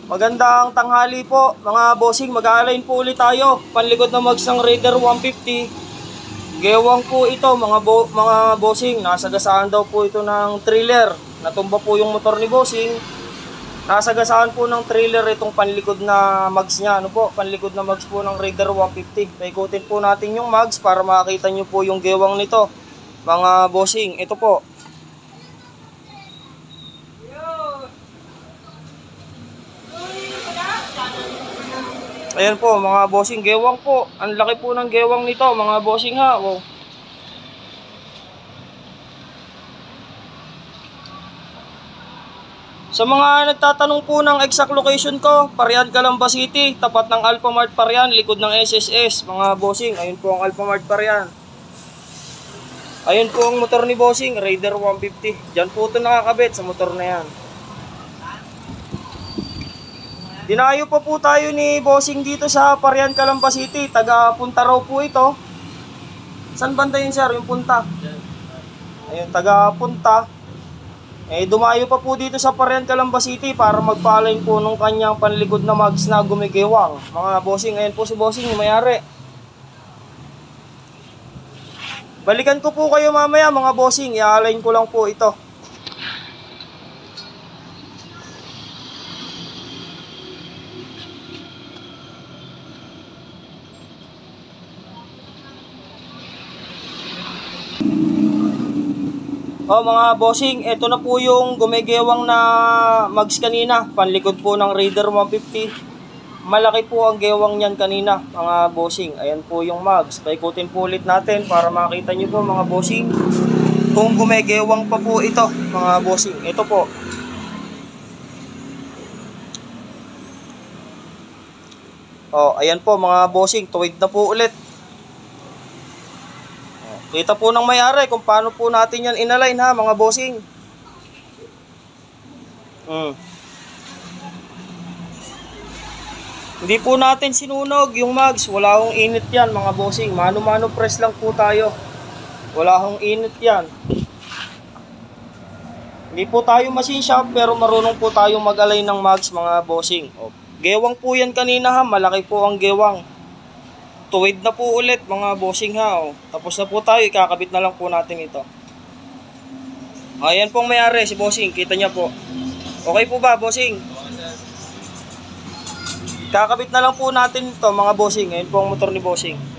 Magandang tanghali po mga bossing, mag-a-align po ulit tayo. Panlikod na mags ng Raider 150. Gewang po ito mga bossing. Nasagasaan daw po ito ng trailer. Natumba po yung motor ni bossing. Nasagasaan po ng trailer itong panlikod na mags niya. Ano po? Panlikod na mags po ng Raider 150. Paikutin po natin yung mags para makita nyo po yung gewang nito mga bossing. Ito po. Ayan po mga bossing, gewang po. Ang laki po ng gewang nito mga bossing ha. Wow. Sa mga nagtatanong po ng exact location ko, Parian, Calamba City, tapat ng Alphamart Parian, likod ng SSS mga bossing. Ayun po ang Alphamart Parian. Ayun po ang motor ni bossing, Raider 150. Diyan po ito nakakabit sa motor na yan. Dinayo pa po tayo ni bossing dito sa Parian, Calamba City. Taga Punta raw po ito. San banda yun sir, yung Punta? Ayun, taga Punta. Dumayo pa po dito sa Parian, Calamba City para magpa-align po nung kanyang panlikod na mags na gumigewang. Mga bossing, ayan po si bossing, yung may-ari. Balikan ko po kayo mamaya mga bossing. I-align ko lang po ito. Mga bossing, ito na po yung gumigewang na mags kanina. Panlikod po ng Raider 150. Malaki po ang gewang niyan kanina mga bossing. Ayan po yung mags. Paikutin po ulit natin para makita nyo po mga bossing kung gumigewang pa po ito mga bossing. Ito po. Ayan po mga bossing, tuwid na po ulit. Kita po ng may-ari kung paano po natin yan inalign ha mga bossing. Hindi po natin sinunog yung mags. Wala akong init yan mga bossing. Mano-mano press lang po tayo. Wala akong init yan. Hindi po tayo machine shop pero marunong po tayong mag-align ng mags mga bossing. Gewang po yan kanina ha. Malaki po ang gewang. Tuwid na po ulit mga bossing ha. Tapos na po tayo, ikakabit na lang po natin ito. Ayan pong may-ari si bossing, kita niya po. Okay po ba bossing? Kakabit na lang po natin ito mga bossing. Ayan po ang motor ni bossing.